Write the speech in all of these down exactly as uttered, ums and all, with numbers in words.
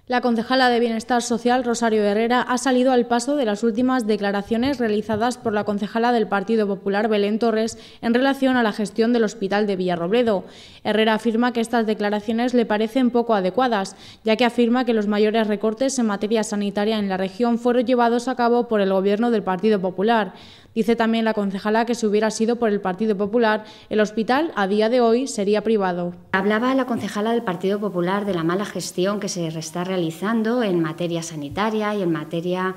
La concejala de Bienestar Social, Rosario Herrera, ha salido al paso de las últimas declaraciones realizadas por la concejala del Partido Popular, Belén Torres, en relación a la gestión del Hospital de Villarrobledo. Herrera afirma que estas declaraciones le parecen poco adecuadas, ya que afirma que los mayores recortes en materia sanitaria en la región fueron llevados a cabo por el Gobierno del Partido Popular. Dice también la concejala que si hubiera sido por el Partido Popular, el hospital a día de hoy sería privado. Hablaba la concejala del Partido Popular de la mala gestión que se está realizando en materia sanitaria y en materia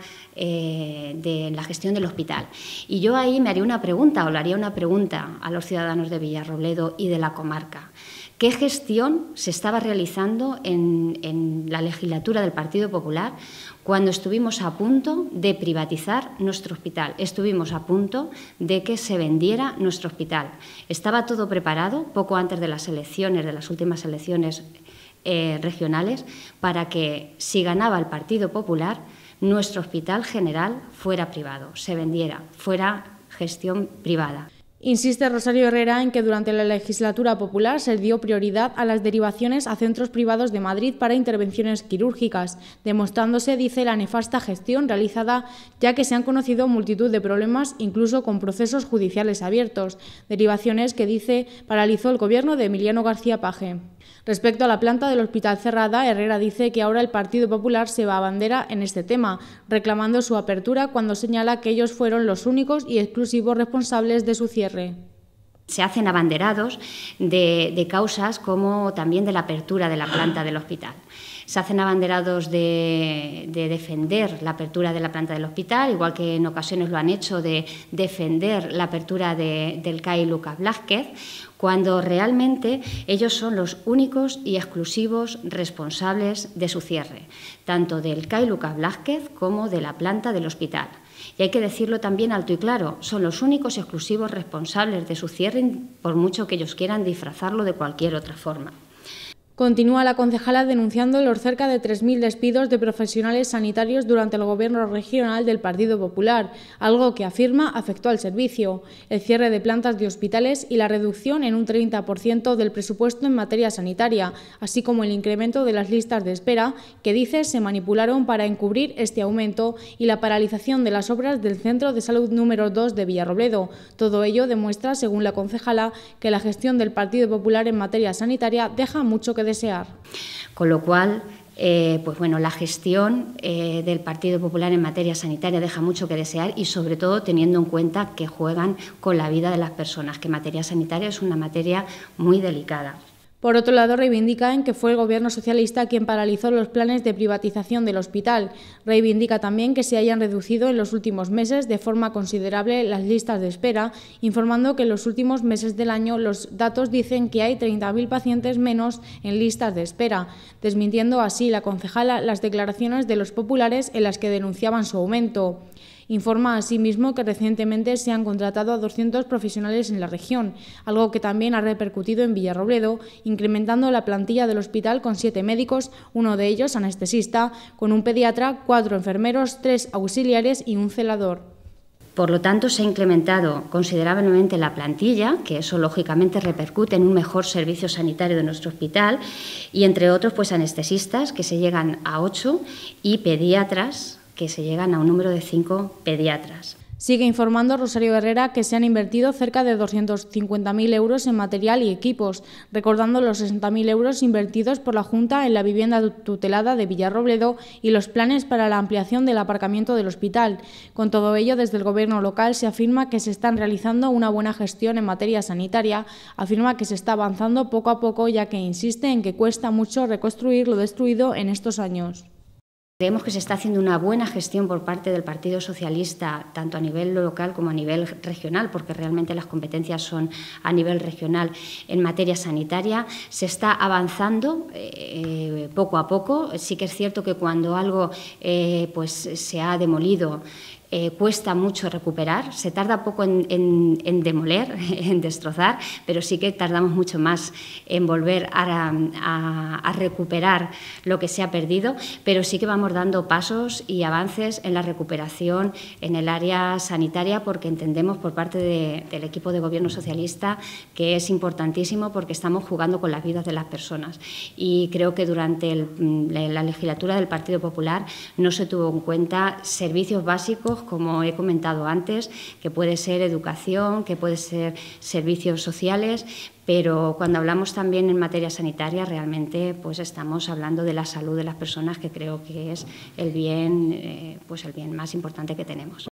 eh, de la gestión del hospital. Y yo ahí me haría una pregunta, o le haría una pregunta a los ciudadanos de Villarrobledo y de la comarca. ¿Qué gestión se estaba realizando en, en la legislatura del Partido Popular cuando estuvimos a punto de privatizar nuestro hospital? Estuvimos a punto de que se vendiera nuestro hospital. Estaba todo preparado poco antes de las elecciones, de las últimas elecciones eh, regionales, para que, si ganaba el Partido Popular, nuestro hospital general fuera privado, se vendiera, fuera gestión privada. Insiste Rosario Herrera en que durante la legislatura popular se dio prioridad a las derivaciones a centros privados de Madrid para intervenciones quirúrgicas, demostrándose, dice, la nefasta gestión realizada, ya que se han conocido multitud de problemas, incluso con procesos judiciales abiertos, derivaciones que, dice, paralizó el gobierno de Emiliano García Paje. Respecto a la planta del hospital cerrada, Herrera dice que ahora el Partido Popular se va a bandera en este tema, reclamando su apertura cuando señala que ellos fueron los únicos y exclusivos responsables de su cierre. Se hacen abanderados de, de causas como también de la apertura de la planta del hospital. Se hacen abanderados de, de defender la apertura de la planta del hospital, igual que en ocasiones lo han hecho de defender la apertura de, del C A I Lucas Blázquez, cuando realmente ellos son los únicos y exclusivos responsables de su cierre, tanto del C A I Lucas Blázquez como de la planta del hospital. Y hay que decirlo también alto y claro, son los únicos y exclusivos responsables de su cierre, por mucho que ellos quieran disfrazarlo de cualquier otra forma. Continúa la concejala denunciando los cerca de tres mil despidos de profesionales sanitarios durante el gobierno regional del Partido Popular, algo que afirma afectó al servicio, el cierre de plantas de hospitales y la reducción en un treinta por ciento del presupuesto en materia sanitaria, así como el incremento de las listas de espera que, dice, se manipularon para encubrir este aumento y la paralización de las obras del Centro de Salud número dos de Villarrobledo. Todo ello demuestra, según la concejala, que la gestión del Partido Popular en materia sanitaria deja mucho que desear. Con lo cual, eh, pues bueno, la gestión eh, del Partido Popular en materia sanitaria deja mucho que desear y sobre todo teniendo en cuenta que juegan con la vida de las personas, que materia sanitaria es una materia muy delicada. Por otro lado, reivindican que fue el Gobierno socialista quien paralizó los planes de privatización del hospital. Reivindica también que se hayan reducido en los últimos meses de forma considerable las listas de espera, informando que en los últimos meses del año los datos dicen que hay treinta mil pacientes menos en listas de espera, desmintiendo así la concejala las declaraciones de los populares en las que denunciaban su aumento. Informa asimismo que recientemente se han contratado a doscientos profesionales en la región, algo que también ha repercutido en Villarrobledo, incrementando la plantilla del hospital con siete médicos, uno de ellos anestesista, con un pediatra, cuatro enfermeros, tres auxiliares y un celador. Por lo tanto, se ha incrementado considerablemente la plantilla, que eso lógicamente repercute en un mejor servicio sanitario de nuestro hospital, y entre otros, pues anestesistas, que se llegan a ocho, y pediatras, que se llegan a un número de cinco pediatras. Sigue informando Rosario Herrera que se han invertido cerca de doscientos cincuenta mil euros en material y equipos, recordando los sesenta mil euros invertidos por la Junta en la vivienda tutelada de Villarrobledo y los planes para la ampliación del aparcamiento del hospital. Con todo ello, desde el Gobierno local se afirma que se están realizando una buena gestión en materia sanitaria, afirma que se está avanzando poco a poco, ya que insiste en que cuesta mucho reconstruir lo destruido en estos años. Creemos que se está haciendo una buena gestión por parte del Partido Socialista, tanto a nivel local como a nivel regional, porque realmente las competencias son a nivel regional en materia sanitaria. Se está avanzando eh, poco a poco. Sí que es cierto que cuando algo eh, pues, se ha demolido, eh, cuesta mucho recuperar, se tarda poco en, en, en demoler, en destrozar, pero sí que tardamos mucho más en volver a, a, a recuperar lo que se ha perdido, pero sí que vamos dando pasos y avances en la recuperación en el área sanitaria, porque entendemos por parte de, del equipo de Gobierno socialista que es importantísimo, porque estamos jugando con las vidas de las personas. Y creo que durante el, la legislatura del Partido Popular no se tuvo en cuenta servicios básicos, como he comentado antes, que puede ser educación, que puede ser servicios sociales, pero cuando hablamos también en materia sanitaria, realmente pues estamos hablando de la salud de las personas, que creo que es el bien, eh, pues el bien más importante que tenemos.